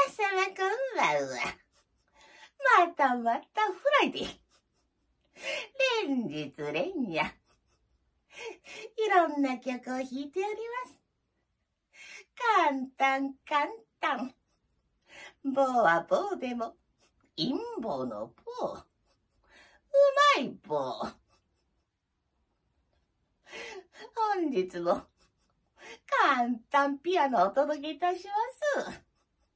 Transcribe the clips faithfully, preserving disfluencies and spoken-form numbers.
様こんばんは。またまたフライデー。連日連夜。いろんな曲を弾いております。簡単簡単。棒は棒でも、陰棒の棒。うまい棒。本日も簡単ピアノをお届けいたします。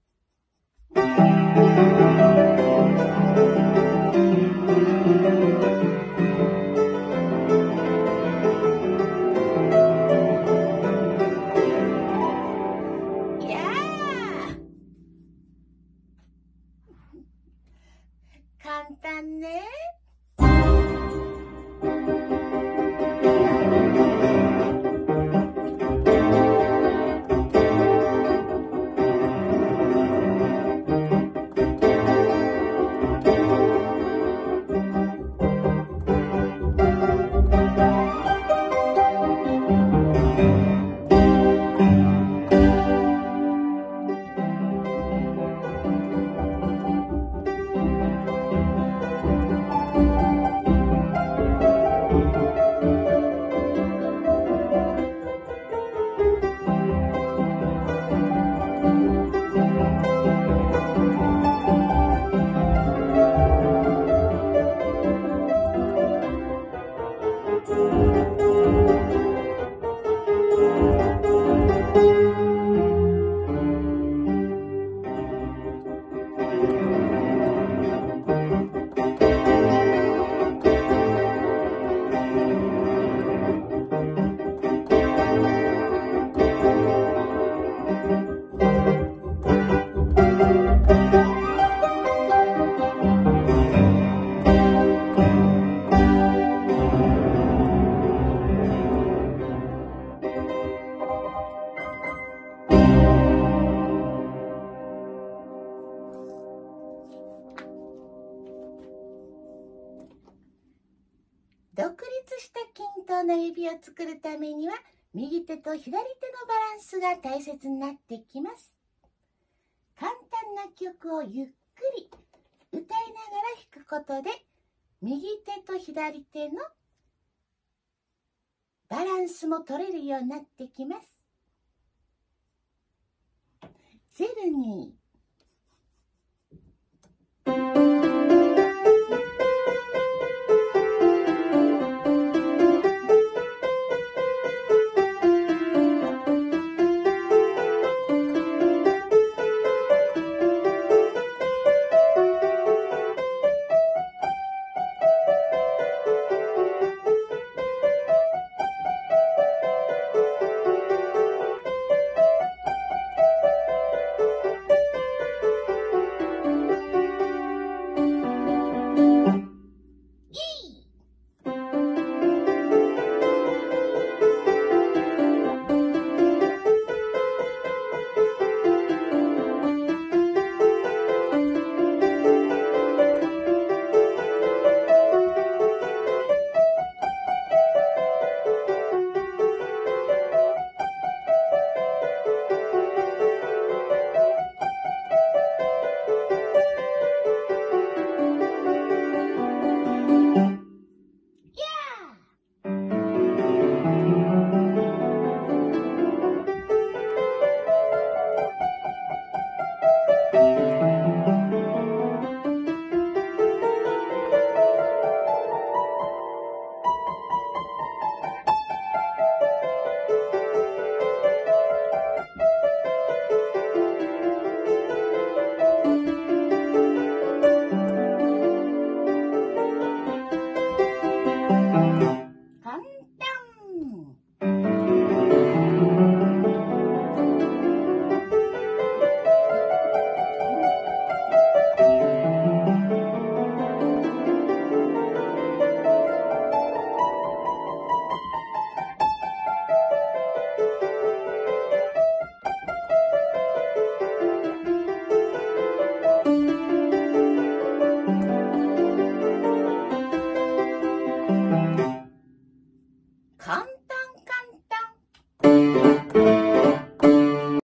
簡単ね。独立した均等な指を作るためには、右手と左手のバランスが大切になってきます。簡単な曲をゆっくり歌いながら弾くことで、右手と左手のバランスも取れるようになってきます。ゼロに